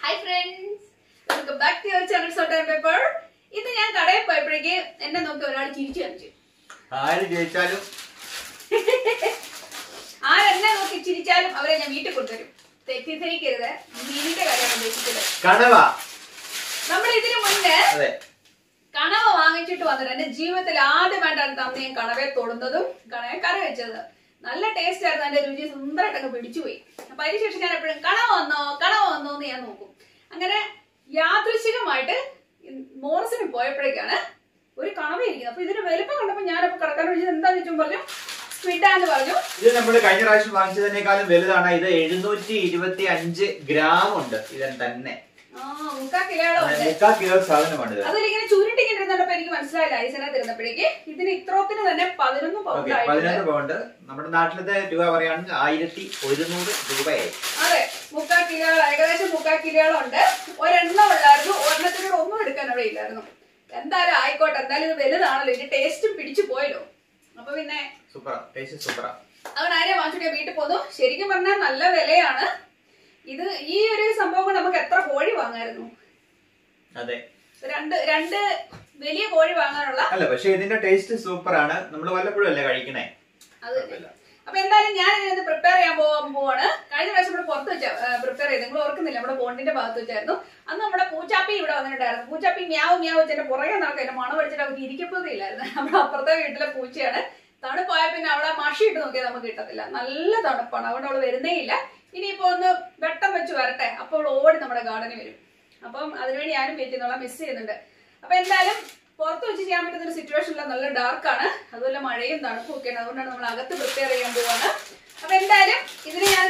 Hi friends, welcome back to your channel Salt and Pepper. ഇന്ന് ഞാൻ കടയിൽ പോയപ്പോഴേക്ക് എന്നെ നോക്കി ഒരാൾ ചിരിച്ചു കാണിച്ചു. ആരെന്നെ നോക്കി ചിരിച്ചാലും അവരെ ഞാൻ വീട്ടിൽ കൊണ്ടുവരും. തെറ്റിദ്ധരിക്കരുത്, മീനിന്റെ കാര്യമാണ് ഉദ്ദേശിച്ചത്. നമ്മൾ ഇതിനു മുന്നേ കണവ വാങ്ങിച്ചിട്ട് വന്നിട്ട് എന്റെ ജീവിതത്തിൽ ആദ്യമായിട്ടാണ് തന്നെ ഞാൻ കണവയെ തൊടുന്നതും കണവയെ കറി വെച്ചത്. നല്ല ടേസ്റ്റ് ആയിരുന്നു, എന്റെ രുചി സുന്ദരമായിട്ടൊക്കെ പിടിച്ചുപോയി. അപ്പൊ അതിനുശേഷം ഞാൻ എപ്പോഴും കണവ വന്നോ എന്ന് ഞാൻ നോക്കും. അങ്ങനെ യാദൃശികമായിട്ട് മോറിസിന് പോയപ്പോഴേക്കാണ് ഒരു കണവ ഇരിക്കുന്നത്. അപ്പൊ ഇതിന്റെ വലുപ്പം കണ്ടപ്പോ ഞാനപ്പോ കടക്കാൻ വിളിച്ചത് എന്താന്ന് വെച്ചും പറഞ്ഞു സ്ക്വിഡാന്ന് പറഞ്ഞു. ഇത് നമ്മൾ കഴിഞ്ഞ പ്രാവശ്യം വാങ്ങിച്ചതിനേക്കാളും വലുതാണ്. ഇത് 725 ഗ്രാം ഉണ്ട്. ഇതിന് തന്നെ 3/4 കിലോ സാധനമാണ്. അതിലിങ്ങനെ ചുരുട്ടിക്കിട്ടിരുന്നപ്പോ എനിക്ക് മനസ്സിലായില്ല ഐസിനകത്ത് ഇരുന്നപ്പോഴേക്ക് ഇതിന് ഇത്രത്തിന് തന്നെ 11 പൗണ്ട്. നമ്മുടെ നാട്ടിലത്തെ രൂപ പറയുകയാണെങ്കിൽ 1100 രൂപയായി. അതെ, 3/4 കിലോ, ഏകദേശം 3/4 കിലോകളുണ്ട്. ഒരെണ്ണം ഉള്ളായിരുന്നു, ഒരെണ്ണത്തിനോട് ഒന്നും എടുക്കാൻ അവിടെ ഇല്ലായിരുന്നു. എന്തായാലും ആയിക്കോട്ടെ, എന്തായാലും ഇത് വലുതാണല്ലോ, ഇതിന്റെ ടേസ്റ്റും പിടിച്ചു പോയല്ലോ. അപ്പൊ പിന്നെ അവൻ ആരെയും വാങ്ങിച്ചിട്ട് വീട്ടിൽ പോന്നു. ശരിക്കും പറഞ്ഞാൽ നല്ല വിലയാണ്. ഇത് ഈ ഒരു സംഭവം നമുക്ക് എത്ര കോഴി വാങ്ങായിരുന്നു? അതെ, രണ്ട് വലിയ കോഴി വാങ്ങാനുള്ള. അല്ല, പക്ഷെ ഇതിന്റെ ടേസ്റ്റ് സൂപ്പർ ആണ്. നമ്മൾ വല്ലപ്പോഴും അല്ലേ കഴിക്കണേ. അപ്പൊ എന്തായാലും ഞാൻ ഇതിന് പ്രിപ്പയർ ചെയ്യാൻ പോവാണ്. കഴിഞ്ഞ പ്രാവശ്യം ഇവിടെ പുറത്ത് വെച്ച പ്രിപ്പയർ ചെയ്ത്, നിങ്ങൾ ഓർക്കുന്നില്ല, നമ്മുടെ ബോണ്ടിന്റെ ഭാഗത്ത് വെച്ചായിരുന്നു. അന്ന് നമ്മുടെ പൂച്ചാപ്പി ഇവിടെ വന്നിട്ടുണ്ടായിരുന്നു. പൂച്ചാപ്പി മ്യാവ് വെച്ചെന്റെ പുറകെ നടക്കുക, എന്റെ മണം അടിച്ചിട്ട് അവർക്ക് ഇരിക്കപ്പോഴത്തില്ലായിരുന്നു. നമ്മുടെ അപ്പുറത്തെ വീട്ടിലെ പൂച്ചയാണ്. തണുപ്പായ പിന്നെ അവിടെ മഷി ഇട്ട് നോക്കിയാൽ നമുക്ക് കിട്ടത്തില്ല, നല്ല തണുപ്പാണ്. അതുകൊണ്ട് അവള് വരുന്നേ ഇല്ല. ഇനിയിപ്പോ ഒന്ന് വെട്ടം വെച്ച് വരട്ടെ, അപ്പോൾ അവൾ ഓടി നമ്മുടെ ഗാർഡനിൽ വരും. അപ്പം അതിനുവേണ്ടി ഞാനും വെയിറ്റ് ചെയ്യുന്നുള്ള മിസ് ചെയ്യുന്നുണ്ട്. അപ്പൊ എന്തായാലും പുറത്ത് വെച്ച് ചെയ്യാൻ പറ്റുന്ന ഒരു സിറ്റുവേഷനില്ല, നല്ല ഡാർക്കാണ്, അതുപോലെ മഴയും തണുപ്പും ഒക്കെയാണ്. അതുകൊണ്ടാണ് നമ്മൾ അകത്ത് പ്രിപ്പയർ ചെയ്യാൻ പോവാണ്. അപ്പൊ എന്തായാലും ഇതിന് ഞാൻ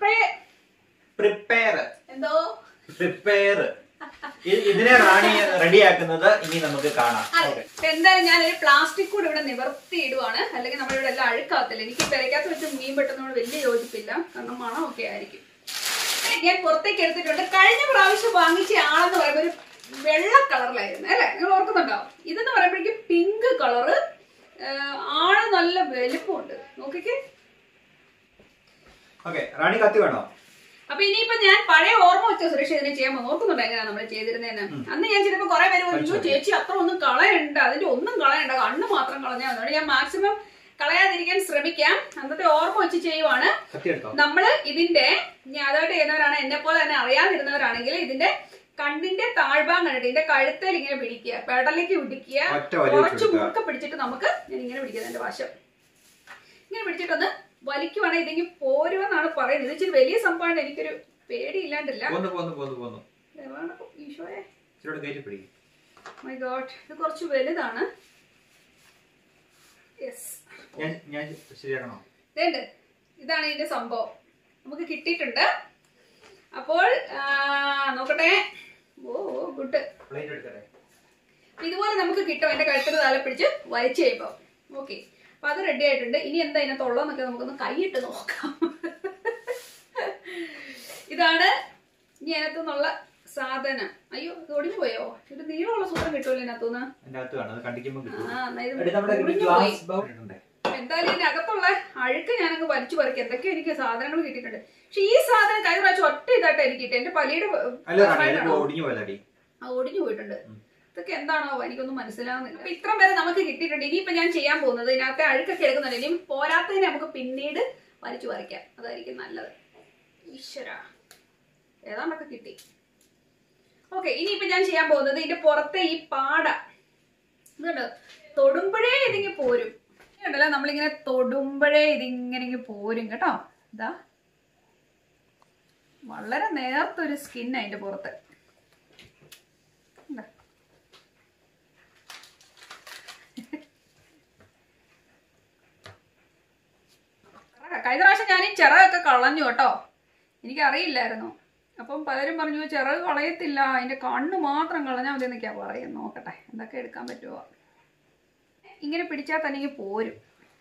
ഇതിനെ റെഡിയാക്കുന്നത് ഇനി നമുക്ക് കാണാം. എന്തായാലും ഞാനൊരു പ്ലാസ്റ്റിക് കൂടെ ഇവിടെ നിവർത്തി ഇടുവാണ്, അല്ലെങ്കിൽ നമ്മളിവിടെ എല്ലാം അഴുക്കാത്തില്ല. എനിക്ക് പെരക്കകത്ത് വെച്ച് മീൻ പെട്ടെന്നോട് വലിയ യോജിപ്പില്ല, കാരണം മണമൊക്കെ ആയിരിക്കും. ഞാൻ പുറത്തേക്ക് എടുത്തിട്ടുണ്ട്. കഴിഞ്ഞ പ്രാവശ്യം വാങ്ങിച്ച ആളെന്ന് പറയുമ്പോൾ ഒരു വെള്ള കളറിലായിരുന്നു അല്ലെ, നിങ്ങൾ ഓർക്കുന്നുണ്ടോ? ഇതെന്ന് പറയുമ്പോഴേക്കും പിങ്ക് കളറ്, ആള് നല്ല വലുപ്പമുണ്ട്. നോക്കിക്കേ. റാണി കത്തി വേണോ? അപ്പൊ ഇനിയിപ്പോ ഞാൻ പഴയ ഓർമ്മ വെച്ച സുരക്ഷ ഇതിനെ ചെയ്യാൻ നോക്കുന്നുണ്ട്, എങ്ങനെയാ നമ്മൾ ചെയ്തിരുന്നതെന്ന്. അന്ന് ഞാൻ ചിലപ്പോ കുറെ പേര് പറഞ്ഞു, ചേച്ചി അത്ര ഒന്നും കളയണ്ട, അതിന്റെ ഒന്നും കളയണ്ട, കണ്ണ് മാത്രം കളഞ്ഞാൽ. അതുകൊണ്ട് ഞാൻ മാക്സിമം കളയാതിരിക്കാൻ ശ്രമിക്കാം. അന്നത്തെ ഓർമ്മ വെച്ച് ചെയ്യുവാണ്. നമ്മള് ഇതിന്റെ അതായിട്ട് ചെയ്യുന്നവരാണ്, എന്നെ പോലെ തന്നെ അറിയാതിരുന്നവരാണെങ്കിൽ ഇതിന്റെ കണ്ണിന്റെ താഴ്ഭാഗം കണ്ടിട്ട് ഇതിന്റെ കഴുത്തേൽ ഇങ്ങനെ പിടിക്കുക, പെടലേക്ക് പിടിക്കുക, കുറച്ച് മുറുക്ക പിടിച്ചിട്ട് നമുക്ക് ഞാൻ ഇങ്ങനെ പിടിക്കുന്നത്, എന്റെ വശം ഇങ്ങനെ പിടിച്ചിട്ടൊന്ന് വലിക്കുവാണെങ്കിൽ ഇതെങ്കിൽ പോരുമെന്നാണ് പറയുന്നത്. ഇത് ഇച്ചിരി വലിയ സംഭവമാണ്, എനിക്കൊരു പേടി ഇല്ലാണ്ടില്ല. മൈ ഗോഡ്, ഇത് കുറച്ച് വലുതാണ്. ഇതാണ് ഇതിന്റെ സംഭവം, നമുക്ക് കിട്ടിയിട്ടുണ്ട്. അപ്പോൾ നോക്കട്ടെ. Oh good. ഇതുപോലെ നമുക്ക് കിട്ടും, എന്റെ കഴുത്തിന് താഴെ പിടിച്ച് വലിച്ചു കഴിയുമ്പോ. ഓക്കെ, അപ്പൊ അത് റെഡി ആയിട്ടുണ്ട്. ഇനി എന്താ ഇതിനകത്തുള്ളതെന്നൊക്കെ നമുക്കൊന്ന് കൈയിട്ട് നോക്കാം. ഇതാണ് ഇനി അതിനകത്തുനിന്നുള്ള സാധനം. അയ്യോ, ഇത് ഒടിഞ്ഞു പോയോ? ഇത് നീളമുള്ള സൂത്രം കിട്ടുമല്ലോ ഇതിനകത്തുനിന്ന്. എന്തായാലും ഇതിനകത്തുള്ള അഴുക്ക് ഞാനങ്ങ് വലിച്ചു പറിക്കും. എന്തൊക്കെ എനിക്ക് സാധനങ്ങൾ കിട്ടിയിട്ടുണ്ട്. പക്ഷെ ഈ സാധനം കഴിഞ്ഞ പ്രാവശ്യം ഒറ്റ ഇതായിട്ട് എനിക്ക് കിട്ടി. എന്റെ പലിയുടെ ഒടിഞ്ഞു പോയിട്ടുണ്ട്. ഇതൊക്കെ എന്താണോ എനിക്കൊന്നും മനസ്സിലാവുന്നില്ല. അപ്പൊ ഇത്രയും പേരെ നമുക്ക് കിട്ടിയിട്ടുണ്ട്. ഇനിയിപ്പോ ഞാൻ ചെയ്യാൻ പോകുന്നത് ഇതിനകത്തെ അഴുക്കൊക്കെ എടുക്കുന്നുണ്ട്. ഇനിയും പോരാത്തതിനെ നമുക്ക് പിന്നീട് വലിച്ചു പറിക്കാം, അതായിരിക്കും നല്ലത്. ഈശ്വര, ഏതാണ്ടൊക്കെ കിട്ടി. ഓക്കെ, ഇനിയിപ്പോ ഞാൻ ചെയ്യാൻ പോകുന്നത് ഇതിന്റെ പുറത്തെ ഈ പാട ഇതുണ്ട്, തൊടുമ്പോഴേ ഇതിങ്ങനെ പോരും. ഉണ്ടല്ലോ, നമ്മളിങ്ങനെ തൊടുമ്പോഴേ ഇതിങ്ങനെ പോരും കേട്ടോ. ഇതാ വളരെ നേർത്തൊരു സ്കിൻ അതിന്റെ പുറത്ത്. കഴിഞ്ഞ പ്രാവശ്യം ഞാൻ ഈ ചിറകൊക്കെ കളഞ്ഞു കേട്ടോ, എനിക്കറിയില്ലായിരുന്നു. അപ്പം പലരും പറഞ്ഞു ചിറക് കളയത്തില്ല, അതിന്റെ കണ്ണ് മാത്രം കളഞ്ഞാൽ മതി എന്നൊക്കെയാ പറയും. നോക്കട്ടെ എന്തൊക്കെ എടുക്കാൻ പറ്റുമോ. ഇങ്ങനെ പിടിച്ചാൽ തന്നെ ഇങ്ങനെ പോരും.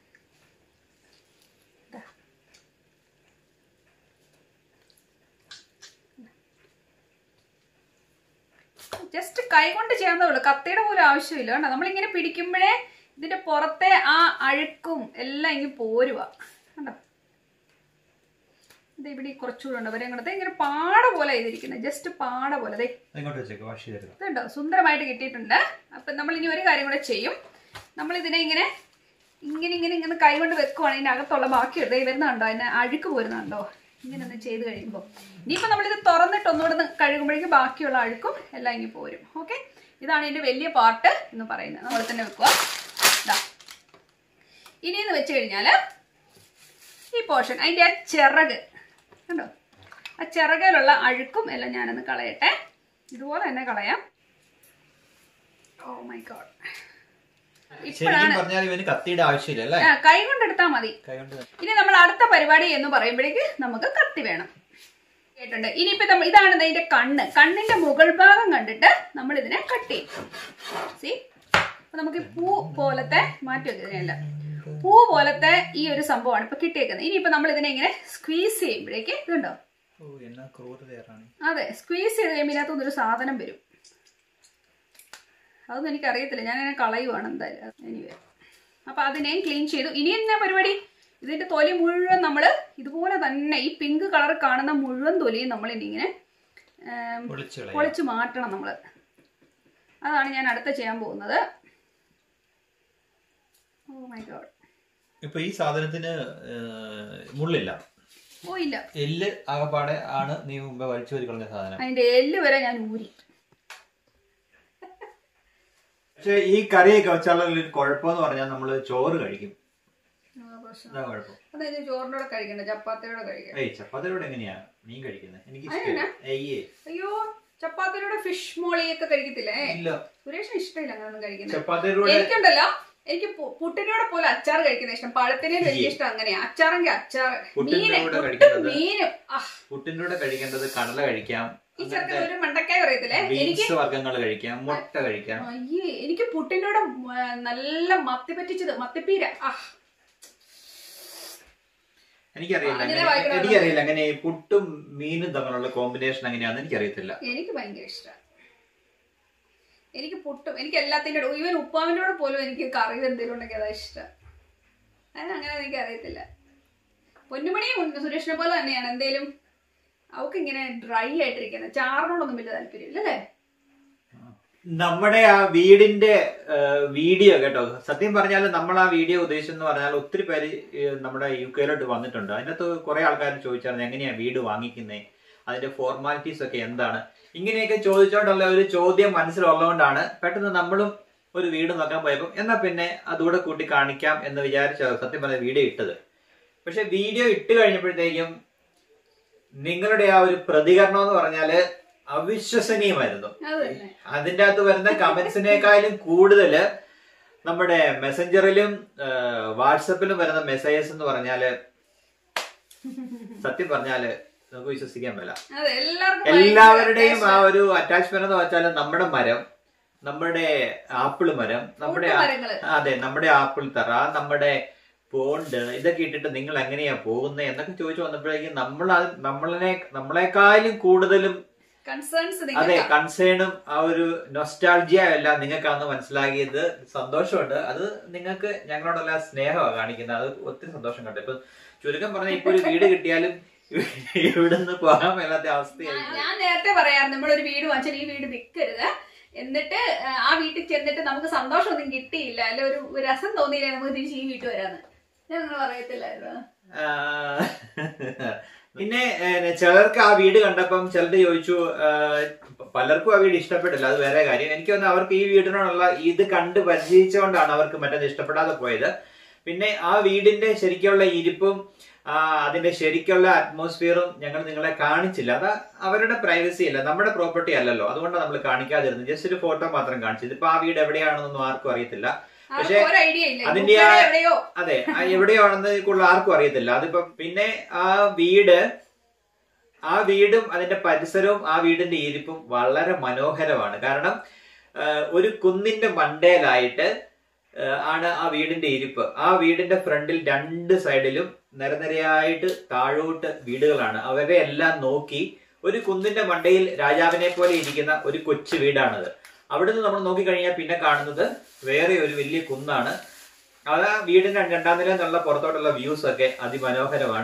ജസ്റ്റ് കൈ കൊണ്ട് ചെയ്യാവുന്നേ ഉള്ളൂ, കത്തിയുടെ പോലും ആവശ്യമില്ല. കണ്ടോ, നമ്മളിങ്ങനെ പിടിക്കുമ്പോഴേ ഇതിന്റെ പുറത്തെ ആ അഴുക്കും എല്ലാം ഇങ്ങനെ പോരുക. കണ്ടോ, ഇത് ഇവിടെ കുറച്ചുകൂടെ ഉണ്ട് അവരെ അങ്ങോട്ട് ഇങ്ങനെ പാട പോലെ ചെയ്തിരിക്കുന്നത്, ജസ്റ്റ് പാട പോലെ. ഇതുണ്ടോ, സുന്ദരമായിട്ട് കിട്ടിയിട്ടുണ്ട്. അപ്പം നമ്മൾ ഇനി ഒരു കാര്യം കൂടെ ചെയ്യും. നമ്മളിതിനെ ഇങ്ങനെ ഇങ്ങനെ ഇങ്ങനെ ഇങ്ങനെ കൈ കൊണ്ട് വെക്കുവാണ്. ഇതിൻ്റെ അകത്തുള്ള ബാക്കിയുണ്ട് വരുന്നുണ്ടോ, അതിന് അഴുക്ക് പോരുന്നുണ്ടോ, ഇങ്ങനെ ഒന്ന് ചെയ്ത് കഴിയുമ്പോൾ. ഇനിയിപ്പോൾ നമ്മളിത് തുറന്നിട്ട് ഒന്നുകൂടെ കഴുകുമ്പോഴേക്കും ബാക്കിയുള്ള അഴുക്കും എല്ലാം ഇനി പോരും. ഓക്കെ, ഇതാണ് ഇതിൻ്റെ വലിയ പാർട്ട് എന്ന് പറയുന്നത്. നമ്മൾ തന്നെ വെക്കുക. ഇതാ ഇനിയെന്ന് വെച്ച് കഴിഞ്ഞാൽ ഈ പോർഷൻ, അതിൻ്റെ ആ ചിറക് കണ്ടോ, ആ ചിറകിലുള്ള അഴുക്കും എല്ലാം ഞാനൊന്ന് കളയട്ടെ. ഇതുപോലെ തന്നെ കളയാം. ഓ മൈ ഗോഡ്, കൈ കൊണ്ടെടുത്താൽ മതി. ഇനി നമ്മൾ അടുത്ത പരിപാടി എന്ന് പറയുമ്പോഴേക്ക് നമുക്ക് കത്തി വേണം. കേട്ടുണ്ട്. ഇനിയിപ്പോ ഇതാണ് ഇതിന്റെ കണ്ണിന്റെ മുകൾ ഭാഗം കണ്ടിട്ട് നമ്മൾ ഇതിനെ കട്ട് ചെയ്യും. സി, നമുക്ക് പൂ പോലത്തെ മാറ്റി വെക്കുന്നതിനല്ല, പൂ പോലത്തെ ഈ ഒരു സംഭവമാണ് ഇപ്പൊ കിട്ടിയേക്കുന്നത്. ഇനിയിപ്പോ നമ്മൾ ഇതിനെ ഇങ്ങനെ സ്ക്വീസ് ചെയ്യുമ്പോഴേക്ക് ഇതുണ്ടോ, അതെ, സ്ക്വീസ് ചെയ്ത് കഴിയുമ്പോൾ ഇതിനകത്തൊന്നൊരു സാധനം വരും. അതൊന്നും എനിക്കറിയത്തില്ല, ഞാനതിനെ കളയുവാണ് എന്തായാലും. എനിവേ, അപ്പൊ അതിനെയും ക്ലീൻ ചെയ്തു. ഇനി എന്നാ പരിപാടി, ഇതിന്റെ തൊലി മുഴുവൻ നമ്മൾ ഇതുപോലെ തന്നെ ഈ പിങ്ക് കളർ കാണുന്ന മുഴുവൻ തൊലിയും നമ്മൾ ഇങ്ങനെ പൊളിച്ച് മാറ്റണം നമ്മൾ. അതാണ് ഞാൻ അടുത്ത ചെയ്യാൻ പോകുന്നത്. ഓ മൈ ഗോഡ്, ഇപ്പൊ ഈ സാധനത്തിന് മുള്ളില്ല. ഓ ഇല്ല, എല്ല് ആകപ്പാടെ ആണ് നീ മുമ്പ് വലിച്ചു കളഞ്ഞ സാധനം. അതിന്റെ എല്ല് വരെ ഞാൻ ഊരി. പക്ഷെ ഈ കറിയൊക്കെ വെച്ചാലുള്ള ഒരു കുഴപ്പമെന്ന് പറഞ്ഞാൽ നമ്മള് ചോറ് കഴിക്കും. ചോറിനോടെ കഴിക്കണ്ട, ചപ്പാത്തിയോടെ കഴിക്കാം. ചപ്പാത്തിയോടെ എങ്ങനെയാ മീൻ കഴിക്കുന്നത്? എനിക്ക് അയ്യോ, ചപ്പാത്തിയോടെ ഫിഷ് മോളിയൊക്കെ കഴിക്കത്തില്ലേ? സുരേഷിന് ഇഷ്ടമില്ല അങ്ങനെയൊന്നും കഴിക്കുന്നത്. എനിക്കുണ്ടല്ലോ, എനിക്ക് പുട്ടിനോടെ പോലെ അച്ചാർ കഴിക്കുന്ന ഇഷ്ടം, പഴത്തിനെ വലിയ ഇഷ്ടം. അങ്ങനെയാ, അച്ചാറെങ്കിൽ അച്ചാർ, മീനും. പുട്ടിന്റെ കൂടെ കഴിക്കേണ്ടത് കടല കഴിക്കാം, ഈ ചെറുക്കൻ ഒരു മണ്ടക്കായ പറയത്തില്ലേ, എനിക്ക് വർഗ്ഗങ്ങൾ കഴിക്കാം, മുട്ട കഴിക്കാം. അയ്യേ, എനിക്ക് പുട്ടിന്റെ കൂടെ നല്ല മത്തി പറ്റിച്ചത്, മത്തിപ്പീര. എനിക്കറിയില്ല അങ്ങനെ പുട്ടും മീനും തമ്മിലുള്ള കോമ്പിനേഷൻ എങ്ങനെയാന്ന് എനിക്കറിയത്തില്ല. എനിക്ക് ഭയങ്കര ഇഷ്ടം. എനിക്ക് പുട്ടും, എനിക്ക് എല്ലാത്തിന്റെ കൂടെ, ഈവൻ ഉപ്പാവിന്റെ കൂടെ പോലും എനിക്ക് കറി എന്തെങ്കിലും ഉണ്ടെങ്കിൽ അതാ ഇഷ്ടം. അതിനങ്ങനെ എനിക്ക് അറിയത്തില്ല. പൊന്നുമണിയും സുരേഷിനെ പോലെ തന്നെയാണ്, എന്തേലും അവക്ക് ഇങ്ങനെ ഡ്രൈ ആയിട്ടിരിക്കുന്നത്, ചാറിനോടൊന്നും വലിയ താല്പര്യമില്ല അല്ലേ. നമ്മുടെ ആ വീടിന്റെ വീഡിയോ കേട്ടോ, സത്യം പറഞ്ഞാൽ നമ്മൾ ആ വീഡിയോ ഉദ്ദേശിച്ചെന്ന് പറഞ്ഞാൽ ഒത്തിരി പേര് നമ്മുടെ UK-ലോട്ട് വന്നിട്ടുണ്ട്. അതിനകത്ത് കുറെ ആൾക്കാർ ചോദിച്ചായിരുന്നു എങ്ങനെയാ വീട് വാങ്ങിക്കുന്നത്, അതിന്റെ ഫോർമാലിറ്റീസ് ഒക്കെ എന്താണ്, ഇങ്ങനെയൊക്കെ ചോദിച്ചോണ്ടുള്ള ഒരു ചോദ്യം മനസ്സിലുള്ളതുകൊണ്ടാണ് പെട്ടെന്ന് നമ്മളും ഒരു വീട് നോക്കാൻ പോയപ്പോൾ എന്നാ പിന്നെ അതുകൂടെ കൂട്ടി കാണിക്കാം എന്ന് വിചാരിച്ച സത്യം പറഞ്ഞ വീഡിയോ ഇട്ടത്. പക്ഷെ വീഡിയോ ഇട്ട് കഴിഞ്ഞപ്പോഴത്തേക്കും നിങ്ങളുടെ ആ ഒരു പ്രതികരണം എന്ന് പറഞ്ഞാല് അവിശ്വസനീയമായിരുന്നു. അതിൻ്റെ അകത്ത് വരുന്ന കമന്റ്സിനേക്കാളും കൂടുതല് നമ്മുടെ മെസ്സഞ്ചറിലും വാട്സപ്പിലും വരുന്ന മെസ്സേജസ് എന്ന് പറഞ്ഞാല് സത്യം പറഞ്ഞാല് നമുക്ക് വിശ്വസിക്കാൻ പറ്റില്ല. എല്ലാവരുടെയും ആ ഒരു അറ്റാച്ച്മെന്റ് എന്ന് വെച്ചാൽ നമ്മുടെ മരം, നമ്മുടെ ആപ്പിള് മരം, നമ്മുടെ ആപ്പിൾ തറ, നമ്മുടെ പോണ്ട്, ഇതൊക്കെ ഇട്ടിട്ട് നിങ്ങൾ എങ്ങനെയാ പോകുന്നത് എന്നൊക്കെ ചോദിച്ചു വന്നപ്പോഴേക്കും നമ്മളെക്കാളും കൂടുതലും കൺസേണും ആ ഒരു നൊസ്റ്റാൾജിയ എല്ലാം നിങ്ങൾക്കാന്ന് മനസ്സിലാക്കിയത് സന്തോഷമുണ്ട്. അത് നിങ്ങൾക്ക് ഞങ്ങളോടെല്ലാം സ്നേഹമാണ് കാണിക്കുന്നത്. അത് ഒത്തിരി സന്തോഷം കണ്ടു. ഇപ്പൊ ചുരുക്കം പറഞ്ഞാൽ ഇപ്പൊ ഒരു വീട് കിട്ടിയാലും ഇവിടുന്ന് പോകാൻ മേലാത്ത അവസ്ഥയായി. ഞാൻ നേരത്തെ പറയാം, നമ്മളൊരു വീട് വാങ്ങിച്ചാൽ ഈ വീട് വിൽക്കരുത്, എന്നിട്ട് ആ വീട്ടിൽ ചെന്നിട്ട് നമുക്ക് സന്തോഷമൊന്നും കിട്ടിയില്ല, അല്ല ഒരു രസം തോന്നിയില്ല, നമുക്ക് തിരിച്ച് ഈ വീട്ടിൽ വരാന്ന് ഞങ്ങൾ പറയത്തില്ലായിരുന്നു. പിന്നെ ചിലർക്ക് ആ വീട് കണ്ടപ്പം ചിലർ ചോദിച്ചു, പലർക്കും ആ വീട് ഇഷ്ടപ്പെട്ടില്ല, അത് വേറെ കാര്യം. എനിക്ക് തോന്നുന്നു അവർക്ക് ഈ വീടിനോടുള്ള ഇത് കണ്ട് പരിചയിച്ചുകൊണ്ടാണ് അവർക്ക് മറ്റത് ഇഷ്ടപ്പെടാതെ പോയത്. പിന്നെ ആ വീടിന്റെ ശരിക്കുള്ള ഇരിപ്പും അതിന്റെ ശരിക്കുള്ള അറ്റ്മോസ്ഫിയറും ഞങ്ങൾ നിങ്ങളെ കാണിച്ചില്ല. അത് അവരുടെ പ്രൈവസി അല്ല, നമ്മുടെ പ്രോപ്പർട്ടി അല്ലല്ലോ, അതുകൊണ്ടാണ് നമ്മൾ കാണിക്കാതിരുന്നത്. ജസ്റ്റ് ഒരു ഫോട്ടോ മാത്രം കാണിച്ചത്. ഇതിപ്പോ ആ വീട് എവിടെയാണെന്നൊന്നും ആർക്കും അറിയത്തില്ല. പക്ഷെ അതിന്റെ അതെ എവിടെയാണെന്ന് കൂടുതൽ ആർക്കും അറിയത്തില്ല. അതിപ്പോ പിന്നെ ആ വീടും അതിന്റെ പരിസരവും ആ വീടിന്റെ ഇരിപ്പും വളരെ മനോഹരമാണ്. കാരണം ഒരു കുന്നിന്റെ മണ്ടയിലായിട്ട് ആണ് ആ വീടിന്റെ ഇരിപ്പ്. ആ വീടിന്റെ ഫ്രണ്ടിൽ രണ്ട് സൈഡിലും നിരനിരയായിട്ട് താഴോട്ട് വീടുകളാണ്. അവരെ എല്ലാം നോക്കി ഒരു കുന്നിന്റെ മണ്ടയിൽ രാജാവിനെ പോലെ ഇരിക്കുന്ന ഒരു കൊച്ചു വീടാണത്. അവിടുന്ന് നമ്മൾ നോക്കിക്കഴിഞ്ഞാൽ പിന്നെ കാണുന്നത് വേറെ ഒരു വലിയ കുന്നാണ്. ആ വീടിന്റെ രണ്ടാം നില എന്നുള്ള പുറത്തോട്ടുള്ള വ്യൂസ് ഒക്കെ അതിമനോഹരമാണ്.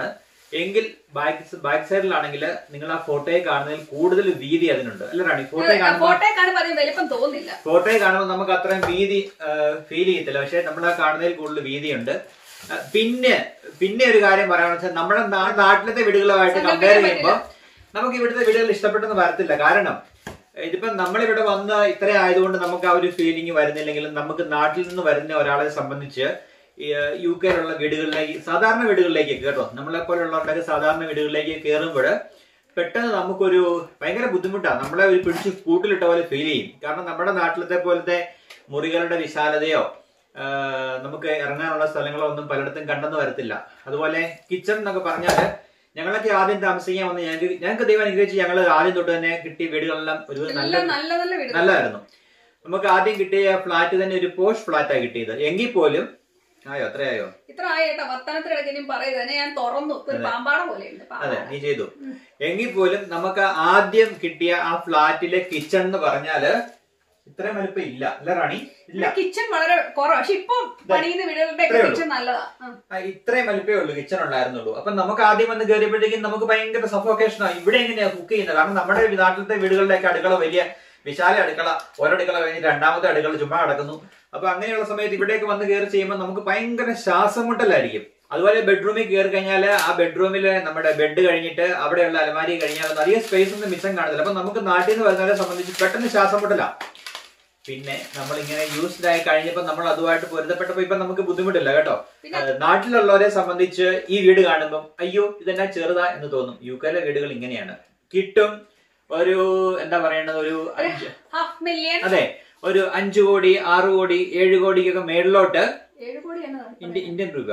എങ്കിൽ ബാക്ക് സൈഡിലാണെങ്കിൽ നിങ്ങൾ ആ ഫോട്ടോയെ കാണുന്നതിൽ കൂടുതൽ വീതി അതിനുണ്ട് അല്ല റാണി? ഫോട്ടോയെ കാണുമ്പോൾ നമുക്ക് അത്രയും വീതി ഫീൽ ചെയ്യത്തില്ല, പക്ഷെ നമ്മൾ ആ കാണുന്നതിൽ കൂടുതൽ വീതിയുണ്ട്. പിന്നെ ഒരു കാര്യം പറയാന്ന് വെച്ചാൽ നമ്മുടെ നാട്ടിലത്തെ വീടുകളുമായിട്ട് കമ്പയർ ചെയ്യുമ്പോൾ നമുക്ക് ഇവിടുത്തെ വീടുകൾ ഇഷ്ടപ്പെട്ടെന്ന് വരത്തില്ല. കാരണം ഇതിപ്പം നമ്മളിവിടെ വന്ന് ഇത്ര ആയതുകൊണ്ട് നമുക്ക് ആ ഒരു ഫീലിംഗ് വരുന്നില്ലെങ്കിലും നമുക്ക് നാട്ടിൽ നിന്ന് വരുന്ന ഒരാളെ സംബന്ധിച്ച് യു കെയിലുള്ള വീടുകളിലേക്ക്, സാധാരണ വീടുകളിലേക്ക് കേട്ടോ, നമ്മളെ പോലുള്ളവരുടെ സാധാരണ വീടുകളിലേക്ക് കയറുമ്പോൾ പെട്ടെന്ന് നമുക്കൊരു ഭയങ്കര ബുദ്ധിമുട്ടാണ്. നമ്മളെ ഒരു പിടിച്ച് കൂട്ടിലിട്ട പോലെ ഫീൽ ചെയ്യും. കാരണം നമ്മുടെ നാട്ടിലത്തെ പോലത്തെ മുറികളുടെ വിശാലതയോ നമുക്ക് ഇറങ്ങാനുള്ള സ്ഥലങ്ങളോ ഒന്നും പലയിടത്തും കണ്ടെന്ന് വരത്തില്ല. അതുപോലെ കിച്ചൺ എന്നൊക്കെ പറഞ്ഞാൽ ഞങ്ങളൊക്കെ ആദ്യം താമസിക്കാൻ വന്ന് ഞങ്ങൾക്ക് ദൈവം അനുഗ്രഹിച്ച് ഞങ്ങൾ ആദ്യം തൊട്ട് തന്നെ കിട്ടിയ വീടുകളെല്ലാം ഒരു നല്ലതായിരുന്നു. നമുക്ക് ആദ്യം കിട്ടിയ ഫ്ലാറ്റ് തന്നെ ഒരു പോഷ് ഫ്ലാറ്റാണ് കിട്ടിയത്. എങ്കിൽ പോലും എത്രയായോ ഇത്ര ആയിട്ടോ വർത്തമാനത്തിനിടയ്ക്ക് പറയുന്നത് ഞാൻ തുറന്നു പാമ്പാട പോലെയുണ്ട്. അതെ, നീ ചെയ്തു. എങ്കിൽ പോലും നമുക്ക് ആദ്യം കിട്ടിയ ആ ഫ്ലാറ്റിലെ കിച്ചൺ എന്ന് പറഞ്ഞാല് ഇത്രയും വലുപ്പം ഇല്ല അല്ല റാണി? ഇല്ല, കിച്ചൺ വളരെ കുറവാണ്. പക്ഷെ ഇപ്പൊ പണിയുന്ന വീടുകളുടെ കിച്ചൺ നല്ലതാ. ഇത്രയും വലുപ്പേ ഉള്ളൂ കിച്ചൺ ഉണ്ടായിരുന്നുള്ളൂ. അപ്പൊ നമുക്ക് ആദ്യം വന്ന് കയറിയപ്പോഴത്തേക്കും നമുക്ക് ഭയങ്കര സഫോക്കേഷനാണ്. ഇവിടെ എങ്ങനെയാ കുക്ക് ചെയ്യുന്നത്? കാരണം നമ്മുടെ നാട്ടിലത്തെ വീടുകളിലേക്ക് അടുക്കള വലിയ വിശാല അടുക്കള, ഒരടുക്കള കഴിഞ്ഞ് രണ്ടാമത്തെ അടുക്കള ചുമ്മാ കിടക്കുന്നു. അപ്പൊ അങ്ങനെയുള്ള സമയത്ത് ഇവിടേക്ക് വന്ന് കയറി ചെയ്യുമ്പോൾ നമുക്ക് ഭയങ്കര ശ്വാസം മുട്ടലായിരിക്കും. അതുപോലെ ബെഡ്റൂമിൽ കയറി കഴിഞ്ഞാൽ ആ ബെഡ്റൂമില് നമ്മുടെ ബെഡ് കഴിഞ്ഞിട്ട് അവിടെയുള്ള അലമാരി കഴിഞ്ഞാൽ അധികം സ്പേസ് ഒന്നും മിച്ചം കാണുന്നില്ല. അപ്പൊ നമുക്ക് നാട്ടിൽ നിന്ന് വരുന്നവരെ സംബന്ധിച്ച് പെട്ടെന്ന് ശ്വാസം മുട്ടലാണ്. പിന്നെ നമ്മളിങ്ങനെ യൂസ്ഡ് ആയി കഴിഞ്ഞപ്പോൾ നമ്മൾ അതുമായിട്ട് പൊരുത്തപ്പെട്ടപ്പോ ഇപ്പൊ നമുക്ക് ബുദ്ധിമുട്ടില്ല കേട്ടോ. നാട്ടിലുള്ളവരെ സംബന്ധിച്ച് ഈ വീട് കാണുമ്പോൾ അയ്യോ ഇതെന്നാ ചെറുതാ എന്ന് തോന്നും. യു കെയിലെ വീടുകൾ ഇങ്ങനെയാണ്. കിട്ടും ഒരു എന്താ പറയേണ്ടത്, ഒരു അതെ, ഒരു 5 കോടി 6 കോടി 7 കോടിക്കൊക്കെ മേളിലോട്ട് ഇന്ത്യൻ രൂപ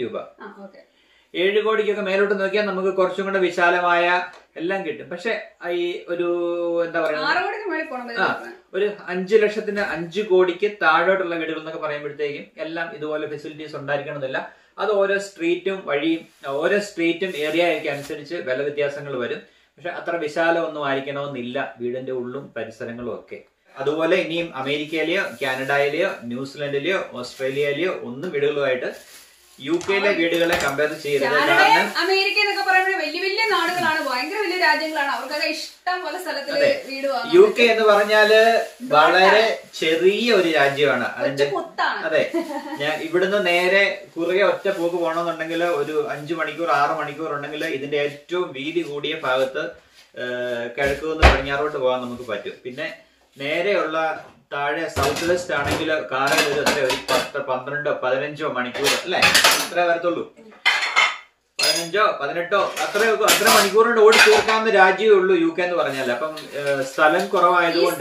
7 കോടിക്കൊക്കെ മേലോട്ട് നോക്കിയാൽ നമുക്ക് കുറച്ചും കൂടെ വിശാലമായ എല്ലാം കിട്ടും. പക്ഷെ ഈ ഒരു എന്താ പറയുക, ഒരു 5 ലക്ഷത്തിന് 5 കോടിക്ക് താഴോട്ടുള്ള വീടുകൾ എന്നൊക്കെ പറയുമ്പോഴത്തേക്കും എല്ലാം ഇതുപോലെ ഫെസിലിറ്റീസ് ഉണ്ടായിരിക്കണമെന്നില്ല. അത് ഓരോ സ്ട്രീറ്റും ഏരിയയ്ക്ക് അനുസരിച്ച് വില വ്യത്യാസങ്ങൾ വരും. പക്ഷെ അത്ര വിശാലമൊന്നും ആയിരിക്കണമെന്നില്ല വീടിന്റെ ഉള്ളും പരിസരങ്ങളും ഒക്കെ. അതുപോലെ ഇനിയും അമേരിക്കയിലെയോ കാനഡയിലെയോ ന്യൂസിലൻഡിലെയോ ഓസ്ട്രേലിയയിലെയോ ഒന്നും വീടുകളുമായിട്ട് യു കെയിലെ വീടുകളെ കമ്പയർ ചെയ്യരുത്. കാരണം അമേരിക്ക എന്നൊക്കെ പറയുമ്പോൾ വലിയ വലിയ നാടുകളാണ്, ഭയങ്കര വലിയ രാജ്യങ്ങളാണ്, അവർക്കൊക്കെ ഇഷ്ടം പോലെ സ്ഥലത്തില് വീട് വാങ്ങാം. യു കെ എന്ന് പറഞ്ഞാല് വളരെ ചെറിയ ഒരു രാജ്യമാണ്. അതിന്റെ അതെ, ഞാൻ ഇവിടുന്ന് നേരെ കുറുകെ ഒറ്റ പോക്ക് പോകണമെന്നുണ്ടെങ്കിൽ ഒരു 5 മണിക്കൂർ 6 മണിക്കൂർ ഉണ്ടെങ്കിൽ ഇതിന്റെ ഏറ്റവും വീതി കൂടിയ ഭാഗത്ത് കിഴക്ക് നിന്ന് പടിഞ്ഞാറോട്ട് പോകാൻ നമുക്ക് പറ്റും. പിന്നെ നേരെയുള്ള താഴെ സൗത്ത് വെസ്റ്റ് ആണെങ്കിൽ കാറിൽ ഒരു 10, 12, 15 മണിക്കൂർ അല്ലെ, അത്ര വരത്തുള്ളൂ. 15, 18 അത്ര മണിക്കൂറുകൊണ്ട് ഓടി തീർക്കാവുന്ന രാജ്യമേ ഉള്ളൂ യു കെ എന്ന് പറഞ്ഞാൽ. അപ്പം സ്ഥലം കുറവായതുകൊണ്ട്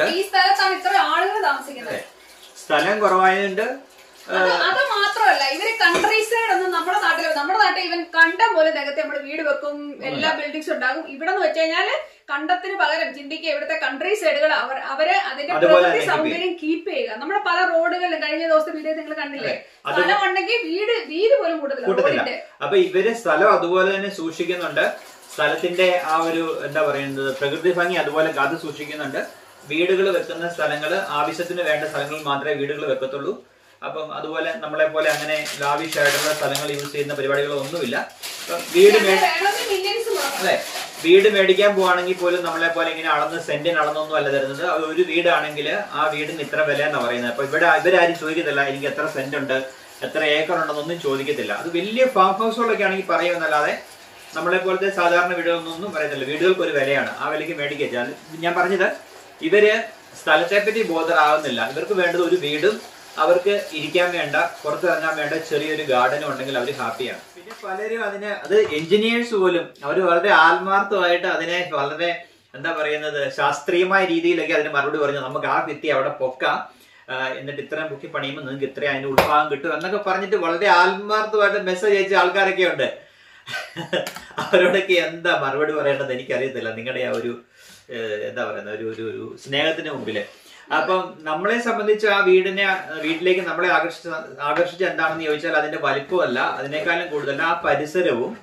സ്ഥലം കുറവായതുകൊണ്ട് അത് മാത്രമല്ല, ഇവര് കൺട്രി സൈഡ് ഒന്നും നമ്മുടെ നാട്ടിൽ ഇവൻ കണ്ടം പോലെ നികത്തി നമ്മൾ വീട് വെക്കും, എല്ലാ ബിൽഡിങ്സും ഉണ്ടാകും. ഇവിടെ എന്ന് വെച്ച് കഴിഞ്ഞാല് കണ്ടത്തിന് പകരം ചിന്തിക്കുക, ഇവിടുത്തെ കൺട്രി സൈഡുകൾ അവര് അതിന്റെ പ്രകൃതി സൗകര്യം കീപ്പ് ചെയ്യുക. നമ്മുടെ പല റോഡുകളിലും കഴിഞ്ഞ ദിവസത്തെ വീഡിയോ നിങ്ങൾ കണ്ടില്ലേ, സ്ഥലം ഉണ്ടെങ്കിൽ വീട് പോലും കൂടുതൽ. അപ്പൊ ഇവര് സ്ഥലം അതുപോലെ തന്നെ സൂക്ഷിക്കുന്നുണ്ട്. സ്ഥലത്തിന്റെ ആ ഒരു എന്താ പറയുന്നത് പ്രകൃതി ഭംഗി അതുപോലെ കാത്തു സൂക്ഷിക്കുന്നുണ്ട്. വീടുകൾ വെക്കുന്ന സ്ഥലങ്ങള് ആവശ്യത്തിന് വേണ്ട സ്ഥലങ്ങളിൽ മാത്രമേ വീടുകൾ വെക്കത്തുള്ളൂ. അപ്പം അതുപോലെ നമ്മളെ പോലെ അങ്ങനെ ലാവിഷ് ആയിട്ടുള്ള സ്ഥലങ്ങൾ യൂസ് ചെയ്യുന്ന പരിപാടികളൊന്നുമില്ല. വീട് മേടിക്കാൻ പോവാണെങ്കിൽ പോലും നമ്മളെ പോലെ ഇങ്ങനെ അളന്ന് സെന്റിന് അളന്നൊന്നും അല്ല തരുന്നത്. അത് ഒരു വീടാണെങ്കിൽ ആ വീടിന് ഇത്ര വില എന്നാ പറയുന്നത്. അപ്പൊ ഇവരാരും ചോദിക്കത്തില്ല എനിക്ക് എത്ര സെന്റ് ഉണ്ട്, എത്ര ഏക്കർ ഉണ്ടെന്നൊന്നും ചോദിക്കത്തില്ല. അത് വലിയ ഫാം ഹൗസുകളൊക്കെ ആണെങ്കിൽ പറയുമെന്നല്ലാതെ നമ്മളെ പോലത്തെ സാധാരണ വീടുകളൊന്നും പറയത്തില്ല. വീടുകൾക്ക് ഒരു വിലയാണ്, ആ വിലയ്ക്ക് മേടിക്കുക. ഞാൻ പറഞ്ഞത് ഇവര് സ്ഥലത്തെ പറ്റി ബോധറാവുന്നില്ല. ഇവർക്ക് വേണ്ടത് ഒരു വീടും അവർക്ക് ഇരിക്കാൻ വേണ്ട, പുറത്തിറങ്ങാൻ വേണ്ട ചെറിയൊരു ഗാർഡനും ഉണ്ടെങ്കിൽ അവർ ഹാപ്പിയാണ്. പിന്നെ പലരും അത് എഞ്ചിനീയേഴ്സ് പോലും അവർ വളരെ ആത്മാർത്ഥമായിട്ട് അതിനെ വളരെ എന്താ പറയുന്നത് ശാസ്ത്രീയമായ രീതിയിലൊക്കെ അതിന് മറുപടി പറഞ്ഞു. നമുക്ക് ആ ഭിത്തി അവിടെ പൊക്കാം, എന്നിട്ട് ഇത്രയും പൊക്കി പണിയുമ്പോൾ നിങ്ങൾക്ക് ഇത്രയും അതിന്റെ ഉൾഭാഗം കിട്ടും എന്നൊക്കെ പറഞ്ഞിട്ട് വളരെ ആത്മാർത്ഥമായിട്ട് മെസ്സേജ് അയച്ച ആൾക്കാരൊക്കെ ഉണ്ട്. അവരോടൊക്കെ എന്താ മറുപടി പറയേണ്ടത് എനിക്കറിയത്തില്ല. നിങ്ങളുടെ ആ ഒരു എന്താ പറയുന്ന ഒരു സ്നേഹത്തിന് മുമ്പില്. അപ്പം നമ്മളെ സംബന്ധിച്ച് ആ വീട്ടിലേക്ക് നമ്മളെ ആകർഷിച്ച എന്താണെന്ന് ചോദിച്ചാൽ അതിന്റെ വലിപ്പമല്ല, അതിനേക്കാളും കൂടുതൽ ആ പരിസരവും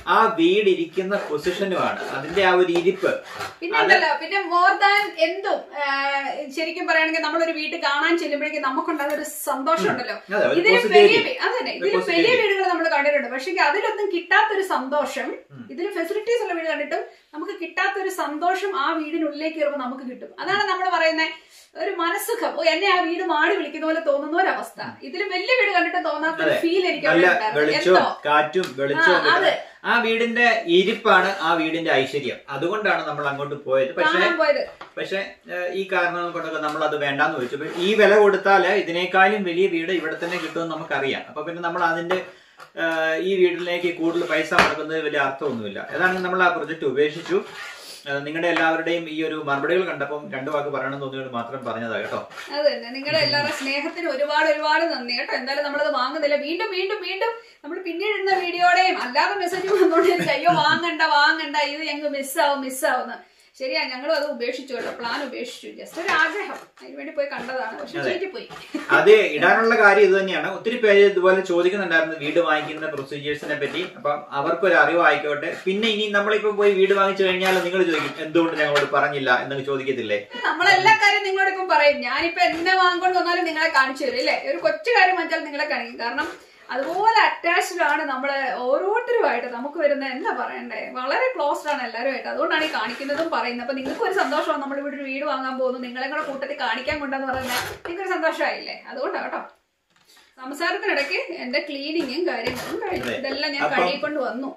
ആ വീട് ഇരിക്കുന്ന പൊസിഷനുമാണ്, അതിന്റെ ആ ഒരു ഇരിപ്പ്. പിന്നെ മോർ ദാൻ എന്തും ശരിക്കും പറയുകയാണെങ്കിൽ നമ്മളൊരു വീട്ടിൽ കാണാൻ ചെല്ലുമ്പോഴേക്കും നമുക്കുണ്ടാകുന്ന ഒരു സന്തോഷം ഉണ്ടല്ലോ. ഇതിലും വലിയ വീടുകൾ നമ്മൾ കണ്ടിട്ടുണ്ട്, പക്ഷെ അതിലൊന്നും കിട്ടാത്തൊരു സന്തോഷം ഇതിൽ ഫെസിലിറ്റീസ് ഉള്ള വീട് കണ്ടിട്ടും നമുക്ക് കിട്ടാത്തൊരു സന്തോഷം ആ വീടിനുള്ളിലേക്ക് കയറുമ്പോൾ നമുക്ക് കിട്ടും. അതാണ് നമ്മൾ പറയുന്നത് ഒരു മനസ്സുഖം. എന്നെ ആ വീട് മാടി വിളിക്കുന്ന പോലെ തോന്നുന്ന ഒരവസ്ഥ. ഇതിലും വലിയ വീട് കണ്ടിട്ട് തോന്നാത്ത ഒരു ഫീൽ എനിക്ക് വെളിച്ചവും കാറ്റും വെളിച്ചവും ആ വീടിന്റെ ഇരിപ്പാണ് ആ വീടിന്റെ ഐശ്വര്യം. അതുകൊണ്ടാണ് നമ്മൾ അങ്ങോട്ട് പോയത്. പക്ഷെ ഈ കാരണം കൊണ്ടൊക്കെ നമ്മൾ അത് വേണ്ടാന്ന് വെച്ചു. ഈ വില കൊടുത്താല് ഇതിനേക്കാളും വലിയ വീട് ഇവിടെ തന്നെ കിട്ടുമെന്ന് നമുക്കറിയാം. അപ്പൊ പിന്നെ നമ്മൾ അതിന്റെ ഈ വീട്ടിലേക്ക് കൂടുതൽ പൈസ മുടക്കുന്നത് വലിയ അർത്ഥമൊന്നുമില്ല. ഏതാണെങ്കിൽ നമ്മൾ ആ പ്രൊജക്ട് ഉപേക്ഷിച്ചു. നിങ്ങളുടെ എല്ലാവരുടെയും ഈ ഒരു മറുപടികൾ കണ്ടപ്പം 2 വാക്ക് പറയണമെന്ന് തോന്നിയോട് മാത്രം പറഞ്ഞതാ കേട്ടോ. അത് തന്നെ, നിങ്ങളുടെ എല്ലാവരുടെ സ്നേഹത്തിന് ഒരുപാട് നന്ദി കേട്ടോ. എന്തായാലും നമ്മളത് വാങ്ങുന്നില്ല. വീണ്ടും നമ്മൾ പിന്നീട് ഇടുന്ന വീഡിയോയുടെയും അല്ലാതെ മെസ്സേജ് വന്നോണ്ടിരിക്കും, അയ്യോ വാങ്ങണ്ട ഇത് ഞങ്ങൾക്ക് മിസ്സാവുന്ന. ശരിയാ, ഞങ്ങളും അത് ഉപേക്ഷിച്ചു കേട്ടോ, പ്ലാൻ ഉപേക്ഷിച്ചു. ജസ്റ്റ് ഒരു ആഗ്രഹം, അതിന് വേണ്ടി പോയി കണ്ടതാണ്, പക്ഷെ പോയി. അത് ഇടാനുള്ള കാര്യം ഇത് തന്നെയാണ്. ഒത്തിരി പേര് ഇതുപോലെ ചോദിക്കുന്നുണ്ടായിരുന്നു വീട് വാങ്ങിക്കുന്ന പ്രൊസീജിയേഴ്സിനെ പറ്റി. അപ്പം അവർക്കൊരു അറിവായിക്കോട്ടെ. പിന്നെ ഇനി നമ്മളിപ്പോ പോയി വീട് വാങ്ങിച്ചു കഴിഞ്ഞാൽ നിങ്ങൾ ചോദിക്കും എന്തുകൊണ്ട് ഞങ്ങളോട് പറഞ്ഞില്ല എന്നൊക്കെ ചോദിക്കത്തില്ലേ? നമ്മളെല്ലാ കാര്യം നിങ്ങളോടിപ്പം പറയും. ഞാനിപ്പോ എന്നെ വാങ്ങിക്കൊണ്ട് വന്നാലും നിങ്ങളെ കാണിച്ചു തരും അല്ലേ? ഒരു കൊച്ചു കാര്യം വാങ്ങിച്ചാൽ നിങ്ങളെ കാണിക്കും. കാരണം അതുപോലെ അറ്റാച്ച്ഡ് ആണ് നമ്മള് ഓരോരുത്തരുമായിട്ട്. നമുക്ക് വരുന്ന എന്താ പറയണ്ടേ, വളരെ ക്ലോസ്ഡ് ആണ് എല്ലാവരുമായിട്ട്. അതുകൊണ്ടാണ് ഈ കാണിക്കുന്നതും പറയുന്നത്. അപ്പൊ നിങ്ങൾക്ക് ഒരു സന്തോഷമാണ് നമ്മൾ ഇവിടെ ഒരു വീട് വാങ്ങാൻ പോകുന്നു, നിങ്ങളെ കൂടെ കൂട്ടത്തിൽ കാണിക്കാൻ കൊണ്ടെന്ന് പറയുന്നത് നിങ്ങൾക്കൊരു സന്തോഷമായില്ലേ? അതുകൊണ്ടാണ് കേട്ടോ. സംസാരത്തിനിടയ്ക്ക് എന്റെ ക്ലീനിങ്ങും കാര്യങ്ങളും കഴിഞ്ഞു. ഇതെല്ലാം ഞാൻ കഴുകിക്കൊണ്ട് വന്നു.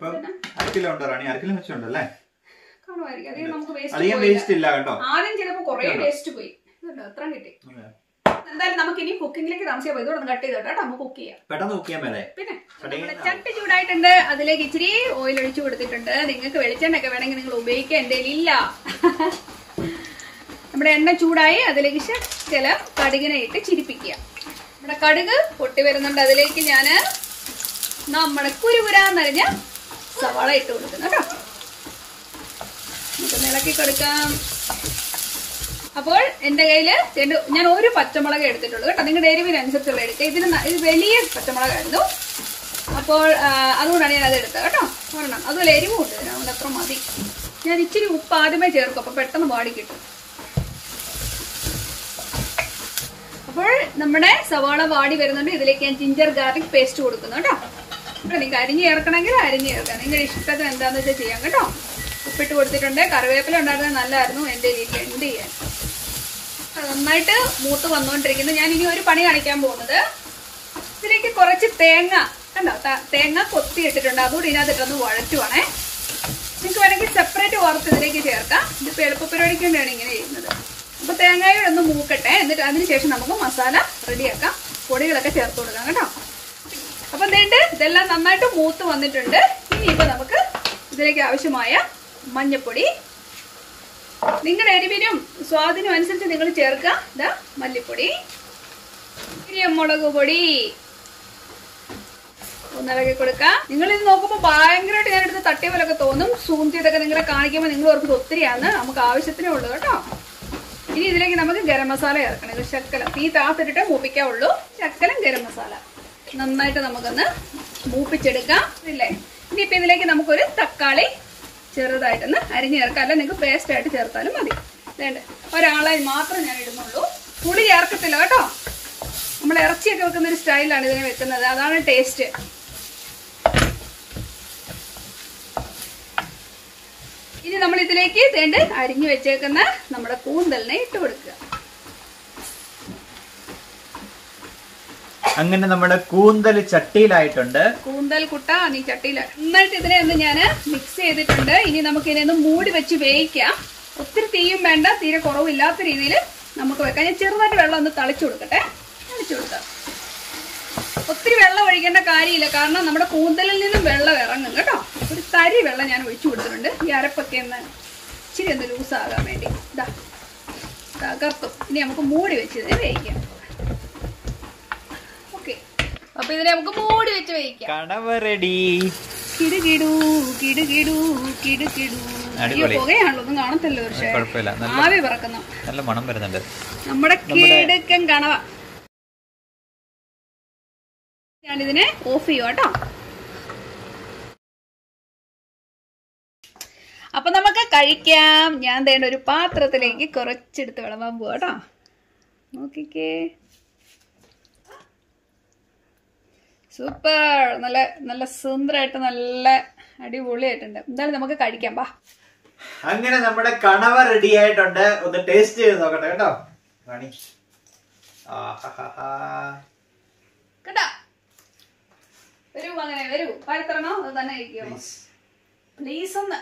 കാണുമായിരിക്കും, അധികം നമുക്ക് വേസ്റ്റ് ഇല്ല. ആദ്യം ചിലപ്പോ കുറെ വേസ്റ്റ് പോയി, അത്ര കിട്ടി. എന്തായാലും നമുക്ക് ഇനി കുക്കിംഗിലേക്ക് താമസിക്കാൻ പോയി. ഇതോടെ കട്ട് ചെയ്തോട്ടെ, നമുക്ക് കുക്ക് ചെയ്യാം. പിന്നെ നമ്മുടെ ചട്ടി ചൂടായിട്ടുണ്ട്. അതിലേക്ക് ഇച്ചിരി ഓയിൽ ഒഴിച്ചു കൊടുത്തിട്ടുണ്ട്. നിങ്ങൾക്ക് വെളിച്ചെണ്ണയൊക്കെ വേണമെങ്കിൽ നിങ്ങൾ ഉപയോഗിക്കുക, എന്റെ ഇല്ല. നമ്മുടെ എണ്ണ ചൂടായി, അതിലേക്ക് ശകലം കടുകിനെ ഇട്ട് ചിരിപ്പിക്കുക. നമ്മുടെ കടുക് പൊട്ടി വരുന്നുണ്ട്. അതിലേക്ക് ഞാന് നമ്മുടെ കുരുകുരാന്നരിഞ്ഞ സവാള ഇട്ട് കൊടുക്കുന്നു കേട്ടോ. നമുക്ക് ഇളക്കി കൊടുക്കാം. അപ്പോൾ എന്റെ കയ്യില് ഞാൻ ഒരു പച്ചമുളക് എടുത്തിട്ടുള്ളൂ കേട്ടോ. നിങ്ങളുടെ എരിവിനനുസരിച്ചുള്ള എടുക്കുക. ഇത് വലിയ പച്ചമുളകായിരുന്നു, അപ്പോൾ അതുകൊണ്ടാണ് ഞാൻ അത് എടുത്തത് കേട്ടോ. ഒരെണ്ണം, അതുപോലെ എരിവും ഉണ്ട്, അതുകൊണ്ട് അത്ര മതി. ഞാൻ ഇച്ചിരി ഉപ്പ് ആദ്യമേ ചേർക്കും, അപ്പൊ പെട്ടെന്ന് വാടി കിട്ടും. അപ്പോൾ നമ്മുടെ സവാള വാടി വരുന്നുണ്ട്. ഇതിലേക്ക് ഞാൻ ജിഞ്ചർ ഗാർലിക് പേസ്റ്റ് കൊടുക്കുന്നു കേട്ടോ. നിങ്ങൾക്ക് അരിഞ്ഞ് ചേർക്കണമെങ്കിൽ അരിഞ്ഞ് ചേർക്കാം, നിങ്ങളുടെ ഇഷ്ടത്തിന് എന്താന്ന് വെച്ചാൽ ചെയ്യാം കേട്ടോ. ഉപ്പിട്ട് കൊടുത്തിട്ടുണ്ട്. കറിവേപ്പില ഉണ്ടായിരുന്നത് നല്ലതായിരുന്നു, എന്റെ വീട്ടിൽ എന്ത് ചെയ്യാൻ. നന്നായിട്ട് മൂത്ത് വന്നുകൊണ്ടിരിക്കുന്നത്. ഞാൻ ഇനി ഒരു പണി കാണിക്കാൻ പോകുന്നത്, ഇതിലേക്ക് കുറച്ച് തേങ്ങ കണ്ടോ, തേങ്ങ കൊത്തി ഇട്ടിട്ടുണ്ട്. അതുകൂടി ഇതിനകത്തിട്ടൊന്ന് വഴറ്റുവാണേ. നിങ്ങൾക്ക് വേണമെങ്കിൽ സെപ്പറേറ്റ് വറുത്ത് ഇതിലേക്ക് ചേർക്കാം. ഇതിപ്പോ എളുപ്പപരിപാടിക്ക് വേണ്ടിയാണ് ഇങ്ങനെ ചെയ്യുന്നത്. അപ്പൊ തേങ്ങയോടെ ഒന്ന് മൂക്കട്ടെ, എന്നിട്ട് അതിനുശേഷം നമുക്ക് മസാല റെഡിയാക്കാം. പൊടികളൊക്കെ ചേർത്ത് കൊടുക്കാം കേട്ടോ. അപ്പൊ ഇതെല്ലാം നന്നായിട്ട് മൂത്ത് വന്നിട്ടുണ്ട്. ഇനിയിപ്പോ നമുക്ക് ഇതിലേക്ക് ആവശ്യമായ മഞ്ഞപ്പൊടി, നിങ്ങളുടെ എരിവിനും സ്വാദിനും അനുസരിച്ച് നിങ്ങൾ ചേർക്കുക. ഇതാ മല്ലിപ്പൊടി, മുളക് പൊടി ഒന്നിളക്കി കൊടുക്കുക. നിങ്ങൾ ഇത് നോക്കുമ്പോൾ ഭയങ്കരമായിട്ട് ഞാനെടുത്ത് തട്ടിയ പോലൊക്കെ തോന്നും. സൂം ചെയ്തൊക്കെ നിങ്ങളെ കാണിക്കുമ്പോൾ നിങ്ങൾ ഓർക്ക് ഒത്തിരിയാണ്, നമുക്ക് ആവശ്യത്തിനേ ഉള്ളൂ കേട്ടോ. ഇനി ഇതിലേക്ക് നമുക്ക് ഗരം മസാല ചേർക്കണം. ഇത് ശക്കലം തീ താത്തിട്ടിട്ട് മൂപ്പിക്കാവുള്ളൂ. ശക്കലം ഗരം മസാല നന്നായിട്ട് നമുക്കൊന്ന് മൂപ്പിച്ചെടുക്കാം ഇല്ലേ. ഇനിയിപ്പോൾ ഇതിലേക്ക് നമുക്കൊരു തക്കാളി ചെറുതായിട്ടൊന്ന് അരിഞ്ഞ് ചേർക്കാം, അല്ല നിങ്ങൾക്ക് പേസ്റ്റ് ആയിട്ട് ചേർത്താലും മതി. വേണ്ട, ഒരാളെ മാത്രം ഞാൻ ഇടുന്നുള്ളൂ. പുളി ചേർക്കത്തില്ല കേട്ടോ. നമ്മൾ ഇറച്ചിയൊക്കെ വെക്കുന്ന ഒരു സ്റ്റൈലാണ് ഇതിനെ വെക്കുന്നത്, അതാണ് ടേസ്റ്റ്. ഇനി നമ്മൾ ഇതിലേക്ക് അരിഞ്ഞു വെച്ചേക്കുന്ന നമ്മുടെ കൂന്തലിനെ ഇട്ട് കൊടുക്കുക. അങ്ങനെ നമ്മുടെ കൂന്തൽ ചട്ടിയിലായിട്ടുണ്ട്. കൂന്തൽ കുട്ട നീ ചട്ടിയില. നന്നായിട്ട് ഇതിനെ ഒന്ന് ഞാൻ മിക്സ് ചെയ്തിട്ടുണ്ട്. ഇനി നമുക്ക് ഇതിനെ ഒന്ന് മൂടി വെച്ച് വേവിക്കാം. ഒത്തിരി തീയും വേണ്ട, തീരെ കുറവില്ലാത്ത രീതിയിൽ നമുക്ക് വെക്കാം. ഞാൻ ചെറുതായിട്ട് വെള്ളം ഒന്ന് തളിച്ചു കൊടുക്കട്ടെ. തളിച്ചു കൊടുക്കാം. ഒത്തിരി വെള്ളം ഒഴിക്കേണ്ട കാര്യമില്ല, കാരണം നമ്മുടെ കൂന്തലിൽ നിന്നും വെള്ളം ഇറങ്ങും കേട്ടോ. ഒരു തരി വെള്ളം ഞാൻ ഒഴിച്ചു കൊടുത്തിട്ടുണ്ട്. ഈ അരപ്പൊക്കെ ഒന്ന് ഇച്ചിരി ഒന്ന് ലൂസാകാൻ വേണ്ടി. ഇതാ തകർത്തു. ഇനി നമുക്ക് മൂടി വെച്ച് ഇതിനെ വേവിക്കാം. അപ്പൊ ഇതിനെ നമുക്ക് മൂടി വെച്ച് വേവിക്കാം. കടവ റെഡി. കിടുകിടു കിടുകിടു കിടുകിടു. പുകയാണല്ലോ, ഒന്നും കാണത്തില്ല. പക്ഷേ ആവി പറക്കുന്നു, നല്ല മണം വരുന്നുണ്ട്. നമ്മുടെ കിടുക്കൻ കണവ. ഞാനിതിനെ ഓഫ് ചെയ്യുവാട്ടോ. അപ്പൊ നമുക്ക് കഴിക്കാം. ഞാൻ തേണ്ട ഒരു പാത്രത്തിലേക്ക് കുറച്ചെടുത്ത് വിളമ്പാൻ പോവാ കേട്ടോ. നോക്കിക്കേ, സൂപ്പർ, നല്ല നല്ല സുന്ദരമായിട്ട് നല്ല അടിപൊളിയായിട്ടുണ്ട്. എന്തായാലും നമുക്ക് കഴിക്കാം. ബാ. അങ്ങനെ നമ്മുടെ കണവ റെഡി ആയിട്ടുണ്ട്. ഒന്ന് ടേസ്റ്റ് ചെയ്ത് നോക്കട്ടെ കേട്ടോ. കേട്ടാ, വരൂ, അങ്ങനെ വരൂ. പാലിത്തരണോ അത് തന്നെ കഴിക്കുമോ പ്ലീസ് ഒന്ന്.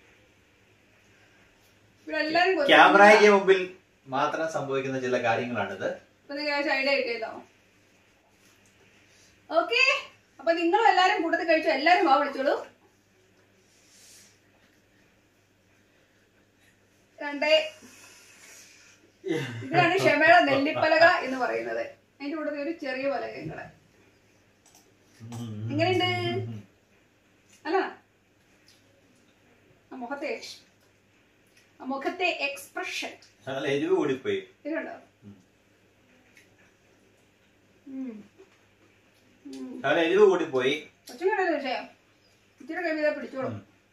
ഇവിടെ എല്ലാരും ക്യാമറയ്ക്ക് മുമ്പിൽ മാത്രം സംഭവിക്കുന്ന ചില കാര്യങ്ങളാണിത്. ഐഡിയ കിട്ടിയതോ? ഓക്കെ, അപ്പൊ നിങ്ങളും എല്ലാരും കൂട്ടത്തിൽ കഴിച്ചു. എല്ലാരും വാ, വിളിച്ചോളൂ. രണ്ടേ, ഇതിനാണ് ക്ഷമയുടെ നെല്ലിപ്പലക എന്ന് പറയുന്നത്. അതിന്റെ കൂട്ടത്തിൽ ഒരു ചെറിയ പലകയും കൂടെ. എങ്ങനെയുണ്ട്? അല്ല, മുഖത്തെ എക്സ്പ്രഷൻ എരിവ് കൂടിപ്പോയി. എരിവുണ്ടോ? എരിവ് കൂടിപ്പോയി. കൊച്ചുങ്ങടല്ലേ വിഷയം. ഇച്ചിരി കഴിയുമ്പോൾ പിടിച്ചോളും.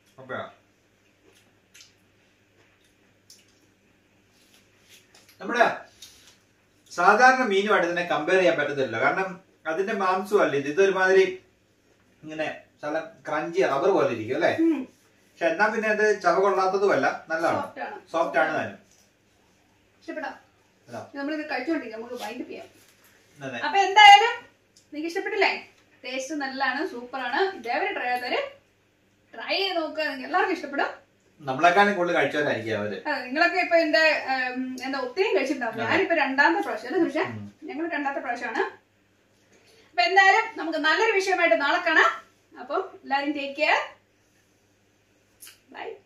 നമ്മുടെ സാധാരണ മീനുമായിട്ട് ഇതിനെ കമ്പയർ ചെയ്യാൻ പറ്റത്തില്ല. കാരണം അതിന്റെ മാംസം അല്ല ഇത്. ഇതൊരുമാതിരി ഇങ്ങനെ നല്ല ക്രഞ്ചി റബ്ബർ പോലെ ഇരിക്കും അല്ലെ. പക്ഷെ എന്നാ പിന്നെ അത് ചവ കൊള്ളാത്തതുമല്ല, നല്ലതാണ്, സോഫ്റ്റ് ആണ് താനും. ഇഷ്ടപ്പെടാം. നമ്മളിത് കഴിച്ചോണ്ടിരിക്കാം, നമുക്ക് വൈൻഡ് ചെയ്യാം. അതെ. അപ്പൊ എന്തായാലും നിങ്ങൾക്ക് ഇഷ്ടപ്പെട്ടില്ലേ? ടേസ്റ്റ് നല്ലതാണ്, സൂപ്പറാണ്. ഇതേവരെ ട്രൈ ചെയ്ത് നോക്കുക. നിങ്ങൾക്ക് എല്ലാവർക്കും ഇഷ്ടപ്പെടും. നമ്മളെക്കാളും കൂടുതൽ കഴിച്ചവരായിരിക്കും അവര്. അതെ, നിങ്ങളൊക്കെ ഇപ്പൊ എന്താ ഒത്തിരിയും കഴിച്ചിട്ടുണ്ടാവും. ഞാനിപ്പോ രണ്ടാമത്തെ പ്രാവശ്യം അല്ലേ സുഷ? ഞങ്ങൾ രണ്ടാമത്തെ പ്രാവശ്യമാണ്. അപ്പൊ എന്തായാലും നമുക്ക് നല്ലൊരു വിഷയമായിട്ട് നാളെ കാണാം. അപ്പം എല്ലാരും ടേക്ക് കെയർ. ബൈ.